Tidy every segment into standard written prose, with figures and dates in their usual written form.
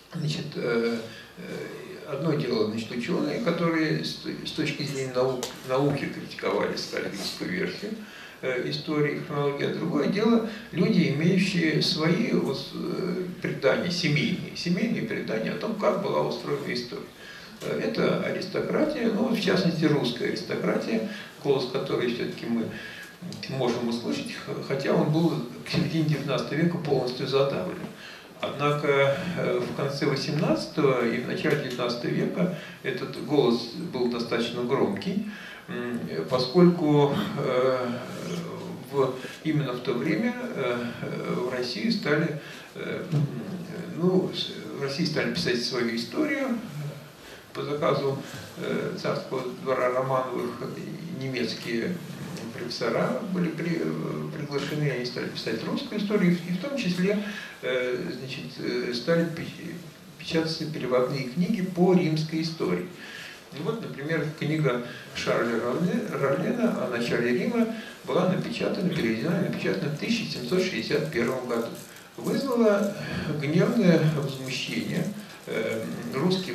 Значит, одно дело, значит, ученые, которые с точки зрения науки критиковали сталинскую версию истории, хронологии, а другое дело люди, имеющие свои предания, семейные предания о том, как была устроена история. Это аристократия, ну, в частности, русская аристократия, голос которой все-таки мы можем услышать, хотя он был к середине XIX века полностью задавлен. Однако в конце XVIII и в начале XIX века этот голос был достаточно громкий, поскольку именно в то время в России стали писать свою историю по заказу царского двора Романовых. Немецкие профессора были приглашены, они стали писать русскую историю, и в том числе стали печататься переводные книги по римской истории. И вот, например, книга Шарля Рорлена о начале Рима была переведена и напечатана в 1761 году. Вызвала гневное возмущение русских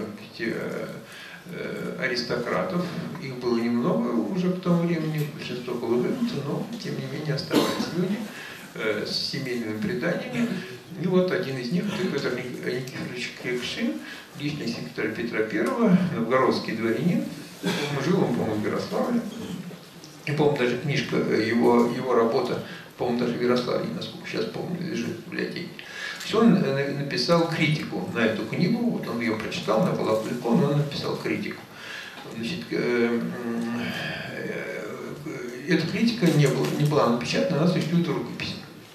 аристократов. Их было немного уже в то время, большинство было выгнано, но тем не менее оставались люди с семейными преданиями. И вот один из них, Петр Никифорович Крекшин, личный секретарь Петра I, новгородский дворянин, жил он, по-моему, в Ярославле. И, по-моему, даже книжка, его работа, по-моему, даже в Ярославле, насколько сейчас помню, лежит в библиотеке. Он написал критику на эту книгу, вот он ее прочитал, она была опубликована, он написал критику. Значит, эта критика не была напечатана, она существует в рукописи.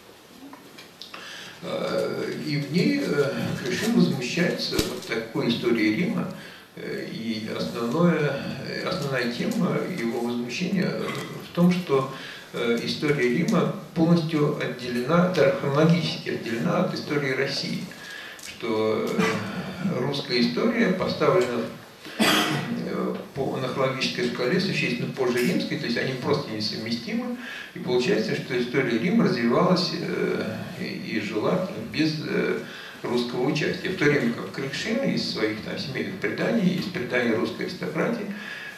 И в ней Крекшин возмущается вот такой историей Рима, и основная тема его возмущения в том, что история Рима полностью отделена, даже хронологически отделена от истории России, что русская история поставлена на хронологической шкале существенно позже римской, то есть они просто несовместимы, и получается, что история Рима развивалась и жила без русского участия. В то время как Крекшин из своих семейных преданий, из преданий русской аристократии,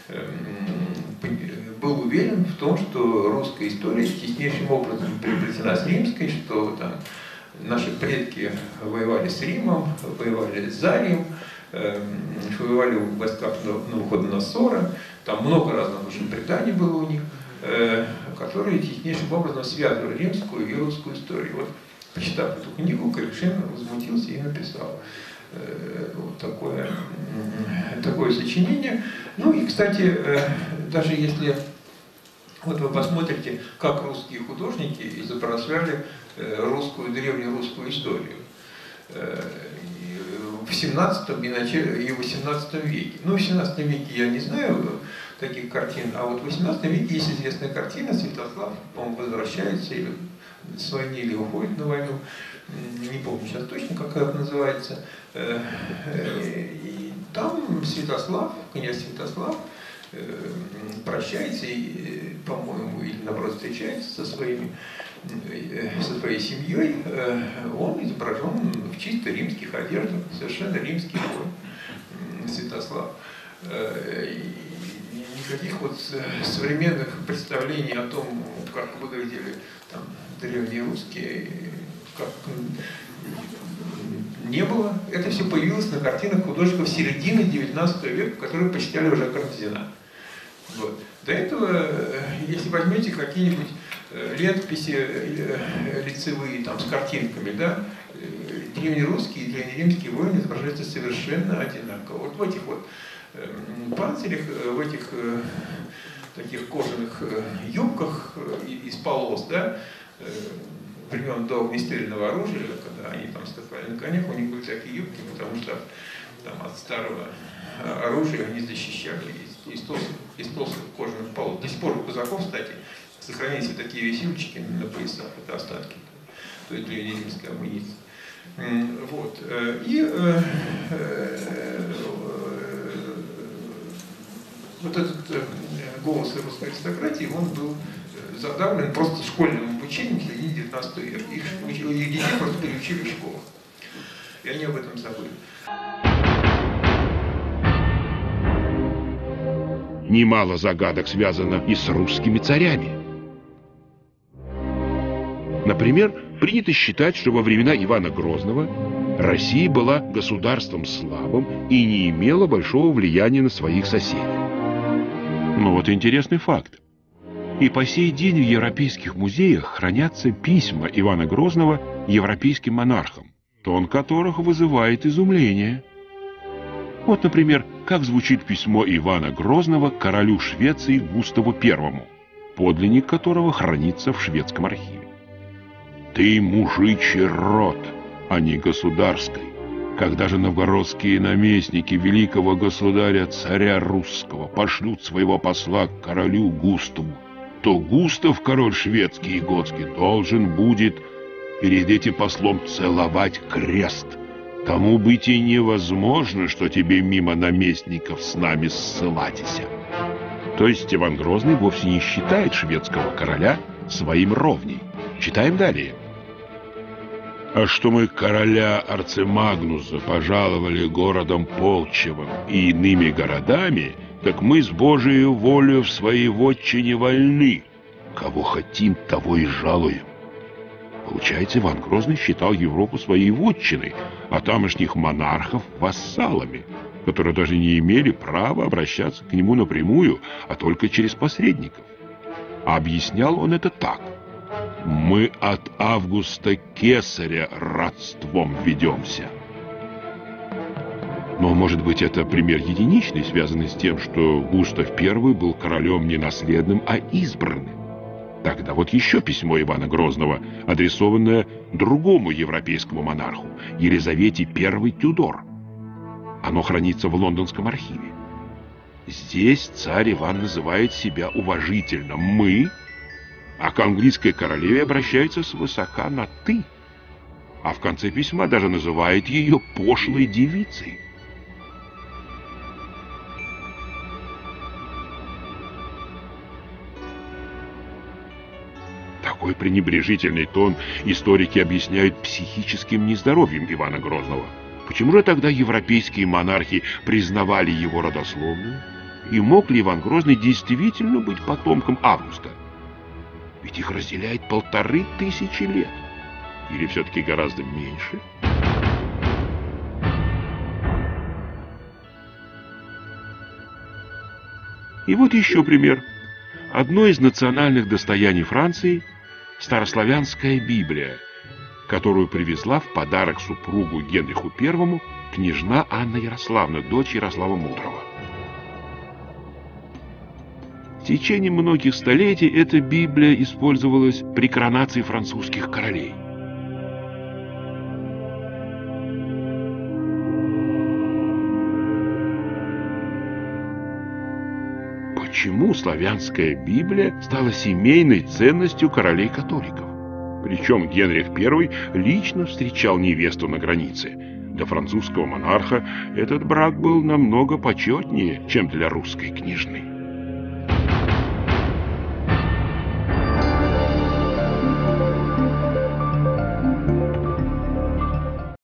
был уверен в том, что русская история теснейшим образом переплетена с римской, что там наши предки воевали с Римом, воевали за Рим, воевали в войсках Навуходоносора, там много разных очень преданий было у них, которые теснейшим образом связывали римскую и русскую историю. Вот, прочитав эту книгу, Крекшин возмутился и написал вот такое сочинение. Ну и, кстати, даже если вот вы посмотрите, как русские художники изображали древнюю русскую историю в 17 и 18 веке. Ну, в 17 веке я не знаю таких картин, а вот в 18 веке есть известная картина, Святослав, по-моему, возвращается или с войны, или уходит на войну, не помню сейчас точно, как это называется. И там Святослав, князь Святослав, прощается, по-моему, или наоборот встречается со своей семьей. Он изображен в чисто римских одеждах, совершенно римский воин Святослав. Никаких вот современных представлений о том, как выглядели там древние русские, как не было. Это все появилось на картинах художников середины XIX века, которые посчитали уже Карамзина. Вот. До этого, если возьмете какие-нибудь летописи лицевые там, с картинками, да, древнерусские и древнеримские воины изображаются совершенно одинаково. Вот в этих вот панцирях, в этих таких кожаных юбках из полос, да, времен до огнестрельного оружия, когда они там скакали на конях, у них были такие юбки, потому что там от старого оружия они защищали из толстых кожаных полос. До сих пор у казаков, кстати, сохранились вот такие висюльчики на поясах, это остатки той древнеримской амуниции. Вот. И вот этот голос русской аристократии, он был задавлен просто школьным обучением в середине XIX века. Их детей просто переучили в школах. и они об этом забыли. Немало загадок связано и с русскими царями. Например, принято считать, что во времена Ивана Грозного Россия была государством слабым и не имела большого влияния на своих соседей. Но вот интересный факт. И по сей день в европейских музеях хранятся письма Ивана Грозного европейским монархам, тон которых вызывает изумление. Вот, например, как звучит письмо Ивана Грозного королю Швеции Густаву I, подлинник которого хранится в шведском архиве. «Ты мужичий род, а не государской. Когда же новгородские наместники великого государя царя русского пошлют своего посла к королю Густаву, то Густав, король шведский и готский, должен будет перед этим послом целовать крест. Тому быть и невозможно, что тебе мимо наместников с нами ссылатися». То есть Иван Грозный вовсе не считает шведского короля своим ровней. Читаем далее. «А что мы короля Арцемагнуса пожаловали городом Полчевым и иными городами, так мы с Божией волею в своей вотчине вольны. Кого хотим, того и жалуем». Получается, Иван Грозный считал Европу своей вотчиной, а тамошних монархов вассалами, которые даже не имели права обращаться к нему напрямую, а только через посредников. А объяснял он это так. «Мы от Августа Кесаря родством ведемся». Но, может быть, это пример единичный, связанный с тем, что Густав I был королем не наследным, а избранным. Тогда вот еще письмо Ивана Грозного, адресованное другому европейскому монарху, Елизавете I Тюдор. Оно хранится в лондонском архиве. Здесь царь Иван называет себя уважительно «мы», а к английской королеве обращается свысока на «ты». А в конце письма даже называет ее пошлой девицей. Такой пренебрежительный тон историки объясняют психическим нездоровьем Ивана Грозного. Почему же тогда европейские монархи признавали его родословную? И мог ли Иван Грозный действительно быть потомком Августа? Ведь их разделяет 1500 лет. Или все-таки гораздо меньше? И вот еще пример. Одно из национальных достояний Франции – старославянская Библия, которую привезла в подарок супругу Генриху I княжна Анна Ярославна, дочь Ярослава Мудрого. В течение многих столетий эта Библия использовалась при коронации французских королей. Почему славянская Библия стала семейной ценностью королей-католиков? Причем Генрих I лично встречал невесту на границе. Для французского монарха этот брак был намного почетнее, чем для русской княжны.